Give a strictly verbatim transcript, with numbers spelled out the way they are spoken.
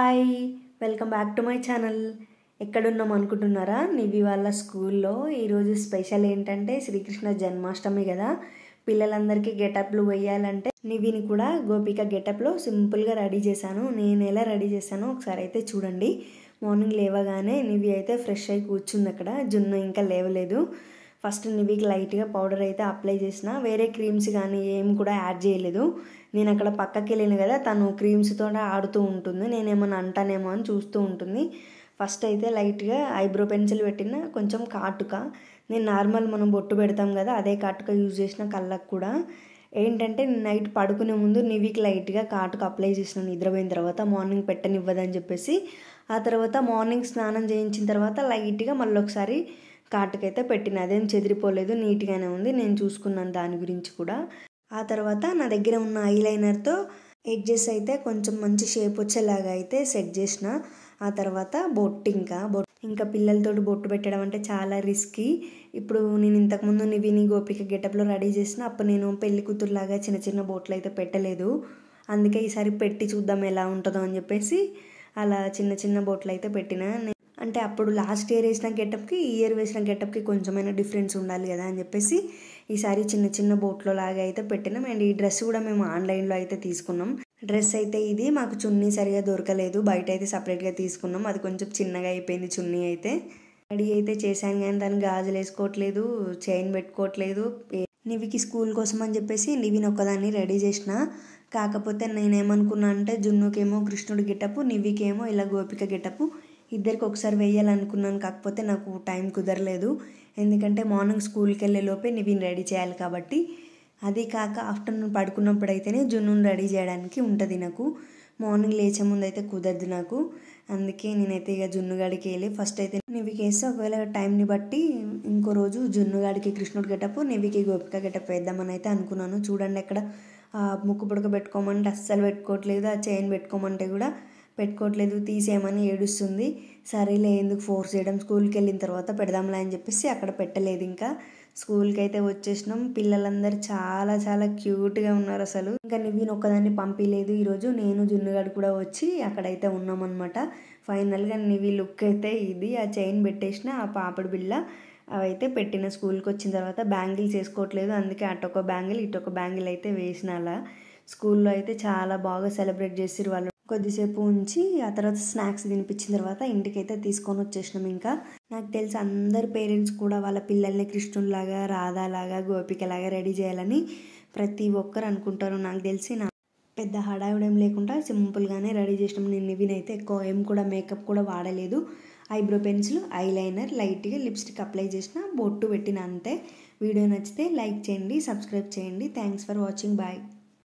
Hi welcome back to my channel. ఎక్కడున్నాం అనుకుంటున్నారా? నివి వాళ్ళ స్కూల్లో ఈరోజు స్పెషల్ ఏంటంటే శ్రీకృష్ణ జన్మాష్టమి కదా. పిల్లలందరికీ గెటప్లు వేయాలంటే నివిని కూడా గోపిక గెటప్లో సింపుల్గా రెడీ చేశాను. నేను ఎలా రెడీ చేశానో ఒకసారి అయితే చూడండి. మార్నింగ్ లేవగానే నివి అయితే ఫ్రెష్ అయి కూర్చుంది అక్కడ. జున్ను ఇంకా లేవలేదు. ఫస్ట్ నివికి లైట్గా పౌడర్ అయితే అప్లై చేసిన, వేరే క్రీమ్స్ కానీ ఏం కూడా యాడ్ చేయలేదు. నేను అక్కడ పక్కకి వెళ్ళిన కదా, తను క్రీమ్స్తో ఆడుతూ ఉంటుంది, నేనేమన్నా అంటానేమో అని చూస్తూ ఉంటుంది. ఫస్ట్ అయితే లైట్గా ఐబ్రో పెన్సిల్ పెట్టిన, కొంచెం కాటుక, నేను నార్మల్ మనం బొట్టు పెడతాం కదా అదే కాటుక యూజ్ చేసిన కళ్ళకు కూడా. ఏంటంటే నైట్ పడుకునే ముందు నివికి లైట్గా కాటుక అప్లై చేసిన నిద్రపోయిన తర్వాత, మార్నింగ్ పెట్టనివ్వదని చెప్పేసి. ఆ తర్వాత మార్నింగ్ స్నానం చేయించిన తర్వాత లైట్గా మళ్ళీ ఒకసారి కాటుకైతే పెట్టిన, అదేం చెదిరిపోలేదు, నీట్గానే ఉంది. నేను చూసుకున్నాను దాని గురించి కూడా. ఆ తర్వాత నా దగ్గర ఉన్న ఐలైనర్తో ఎడ్జెస్ అయితే కొంచెం మంచి షేప్ వచ్చేలాగా అయితే సెట్ చేసిన. ఆ తర్వాత బొట్టు, ఇంకా బొట్టు ఇంకా పిల్లలతోటి బొట్టు పెట్టడం అంటే చాలా రిస్కీ. ఇప్పుడు నేను ఇంతకుముందు నివిని గోపిక గెటప్లో రెడీ చేసిన, అప్పుడు నేను పెళ్లి కూతురులాగా చిన్న చిన్న బొట్లు అయితే పెట్టలేదు. అందుకే ఈసారి పెట్టి చూద్దాం ఎలా ఉంటుందో అని చెప్పేసి అలా చిన్న చిన్న బొట్లు అయితే పెట్టిన. అంటే అప్పుడు లాస్ట్ ఇయర్ వేసిన గెటప్కి ఈ ఇయర్ వేసిన గెటప్కి కొంచెమైనా డిఫరెన్స్ ఉండాలి కదా అని చెప్పేసి ఈసారి చిన్న చిన్న బోట్లో లాగా అయితే పెట్టినాం. అండ్ ఈ డ్రెస్ కూడా మేము ఆన్లైన్లో అయితే తీసుకున్నాం. డ్రెస్ అయితే ఇది మాకు చున్నీ సరిగా దొరకలేదు, బయట అయితే సపరేట్గా తీసుకున్నాం. అది కొంచెం చిన్నగా అయిపోయింది చున్నీ అయితే. రెడీ అయితే చేశాను కానీ దాన్ని గాజులు వేసుకోవట్లేదు, చైన్ పెట్టుకోవట్లేదు. నివికి స్కూల్ కోసం అని చెప్పేసి నివిని ఒక్కదాన్ని రెడీ చేసిన. కాకపోతే నేనేమనుకున్నా అంటే జున్నుకేమో కృష్ణుడి గెటప్, నివికేమో ఇలా గోపిక గెటప్ ఇద్దరికి ఒకసారి వేయాలనుకున్నాను. కాకపోతే నాకు టైం కుదరలేదు, ఎందుకంటే మార్నింగ్ స్కూల్కి వెళ్ళే లోపే నివిని రెడీ చేయాలి కాబట్టి. అది కాక ఆఫ్టర్నూన్ పడుకున్నప్పుడు అయితేనే జున్నుని రెడీ చేయడానికి ఉంటుంది నాకు. మార్నింగ్ లేచే ముందు అయితే కుదరదు నాకు. అందుకే నేనైతే ఇక జున్నుగాడికి వెళ్ళి ఫస్ట్ అయితే నివికి వేస్తే, ఒకవేళ టైంని బట్టి ఇంకో రోజు జున్నుగాడికి కృష్ణుడి గెటప్, నివికి గోపిక గెటప్ వేద్దామని అయితే అనుకున్నాను. చూడండి అక్కడ ముక్కు పుడక పెట్టుకోమంటే అస్సలు పెట్టుకోవట్లేదు, ఆ చైన్ పెట్టుకోమంటే కూడా పెట్టుకోవట్లేదు, తీసేయమని ఏడుస్తుంది. సరేలే ఎందుకు ఫోర్స్ చేయడం, స్కూల్కి వెళ్ళిన తర్వాత పెడదాంలే అని చెప్పేసి అక్కడ పెట్టలేదు. ఇంకా స్కూల్కి అయితే వచ్చేసినాం. పిల్లలందరూ చాలా చాలా క్యూట్గా ఉన్నారు అసలు. ఇంకా నివిని ఒక్కదాన్ని పంపించలేదు ఈరోజు, నేను జున్నుగాడు కూడా వచ్చి అక్కడైతే ఉన్నామన్నమాట. ఫైనల్గా నివి లుక్ అయితే ఇది. ఆ చైన్ పెట్టేసిన, ఆ పాపడి బిళ్ళ అవైతే పెట్టిన. స్కూల్కి వచ్చిన తర్వాత బ్యాంగిల్స్ వేసుకోవట్లేదు, అందుకే అటొక బ్యాంగిల్ ఇటొక బ్యాంగిల్ అయితే వేసిన. అలా స్కూల్లో అయితే చాలా బాగా సెలబ్రేట్ చేసిరు వాళ్ళు. కొద్దిసేపు ఉంచి ఆ తర్వాత స్నాక్స్ తినిపించిన తర్వాత ఇంటికైతే తీసుకొని వచ్చేసినాం. ఇంకా నాకు తెలిసి అందరు పేరెంట్స్ కూడా వాళ్ళ పిల్లల్ని కృష్ణుడిలాగా, రాధాలాగా, గోపికలాగా రెడీ చేయాలని ప్రతి ఒక్కరు అనుకుంటారు. నాకు తెలిసి నా పెద్ద హడావిడేం లేకుండా సింపుల్గానే రెడీ చేసినాం. నేను నివినైతే ఎక్కువ ఏం కూడా మేకప్ కూడా వాడలేదు. ఐబ్రో పెన్సిల్, ఐలైనర్, లైట్గా లిప్స్టిక్ అప్లై చేసిన, బొట్టు పెట్టిన, అంతే. వీడియో నచ్చితే లైక్ చేయండి, సబ్స్క్రైబ్ చేయండి. Thanks for watching. బాయ్.